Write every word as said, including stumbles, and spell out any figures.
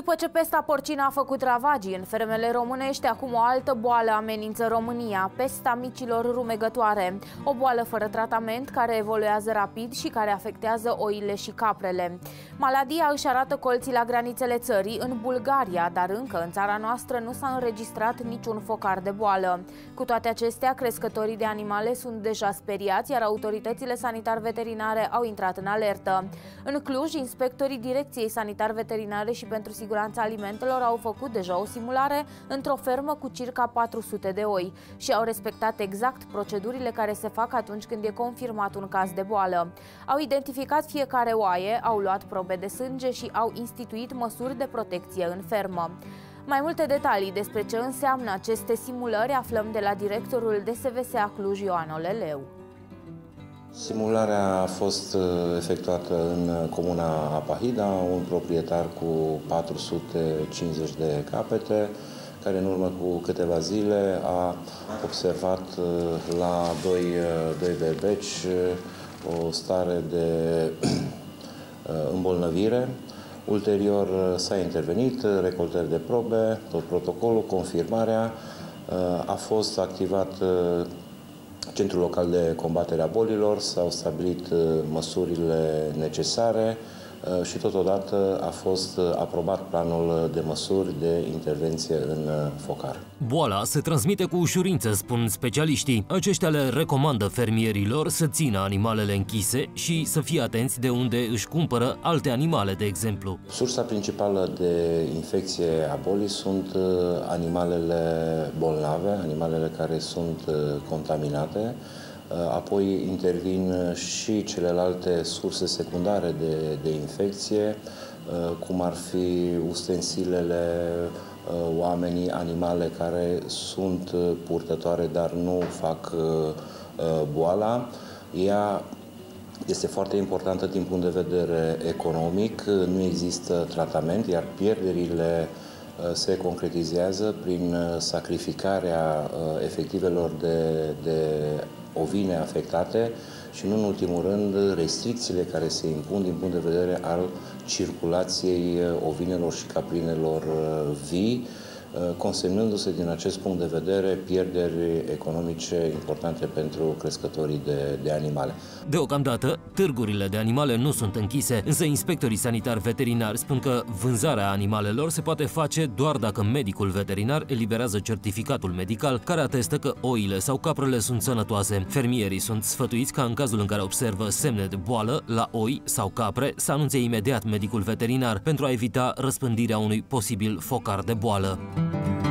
După ce pesta porcină a făcut ravagii în fermele românești, acum o altă boală amenință România, pesta micilor rumegătoare. O boală fără tratament, care evoluează rapid și care afectează oile și caprele. Maladia își arată colții la granițele țării, în Bulgaria, dar încă în țara noastră nu s-a înregistrat niciun focar de boală. Cu toate acestea, crescătorii de animale sunt deja speriați, iar autoritățile sanitar-veterinare au intrat în alertă. În Cluj, inspectorii Direcției Sanitar-Veterinare și pentru Siguranța Alimentelor au făcut deja o simulare într-o fermă cu circa patru sute de oi și au respectat exact procedurile care se fac atunci când e confirmat un caz de boală. Au identificat fiecare oaie, au luat probe de sânge și au instituit măsuri de protecție în fermă. Mai multe detalii despre ce înseamnă aceste simulări aflăm de la directorul D S V S A Cluj, Ioan Oleleu. Simularea a fost efectuată în comuna Apahida, un proprietar cu patru sute cincizeci de capete, care în urmă cu câteva zile a observat la doi, doi berbeci o stare de îmbolnăvire. Ulterior s-a intervenit, recoltări de probe, tot protocolul, confirmarea, a fost activat Centrul Local de Combatere a Bolilor, s-au stabilit măsurile necesare și totodată a fost aprobat planul de măsuri de intervenție în focar. Boala se transmite cu ușurință, spun specialiștii. Aceștia le recomandă fermierilor să țină animalele închise și să fie atenți de unde își cumpără alte animale, de exemplu. Sursa principală de infecție a bolii sunt animalele bolnave, animalele care sunt contaminate. Apoi intervin și celelalte surse secundare de, de infecție, cum ar fi ustensilele, oamenii, animale care sunt purtătoare, dar nu fac boala. Ea este foarte importantă din punct de vedere economic, nu există tratament, iar pierderile se concretizează prin sacrificarea efectivelor de, de ovine afectate și, nu în ultimul rând, restricțiile care se impun din punct de vedere al circulației ovinelor și caprinelor vii, consemnându-se din acest punct de vedere pierderi economice importante pentru crescătorii de, de animale. Deocamdată, târgurile de animale nu sunt închise, însă inspectorii sanitari-veterinari spun că vânzarea animalelor se poate face doar dacă medicul veterinar eliberează certificatul medical care atestă că oile sau caprele sunt sănătoase. Fermierii sunt sfătuiți ca în cazul în care observă semne de boală la oi sau capre să anunțe imediat medicul veterinar pentru a evita răspândirea unui posibil focar de boală.